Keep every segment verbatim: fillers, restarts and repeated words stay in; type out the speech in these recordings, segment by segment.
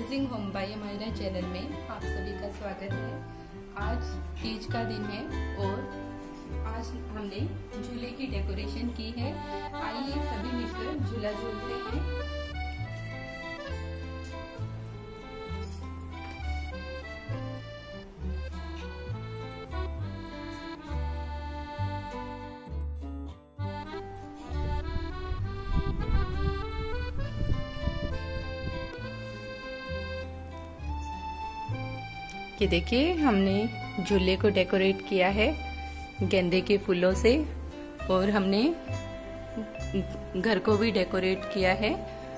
Amazing home by Myra channel में आप सभी का स्वागत है। आज तीज का दिन है और आज हमने झूले की डेकोरेशन की है। आइए सभी मिलकर झूला झूलते हैं। ये देखिए, हमने झूले को डेकोरेट किया है गेंदे के फूलों से और हमने घर को भी डेकोरेट किया है।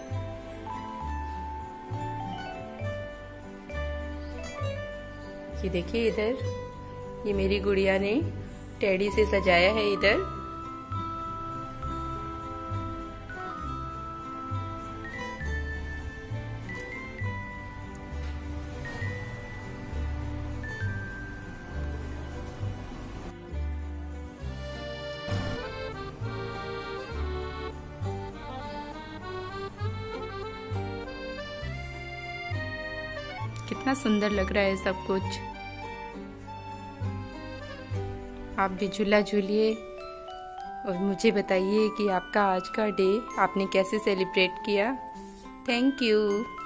ये देखिए, इधर ये मेरी गुड़िया ने टेडी से सजाया है। इधर कितना सुंदर लग रहा है सब कुछ। आप भी झूला झूलिए और मुझे बताइए कि आपका आज का डे आपने कैसे सेलिब्रेट किया। Thank you.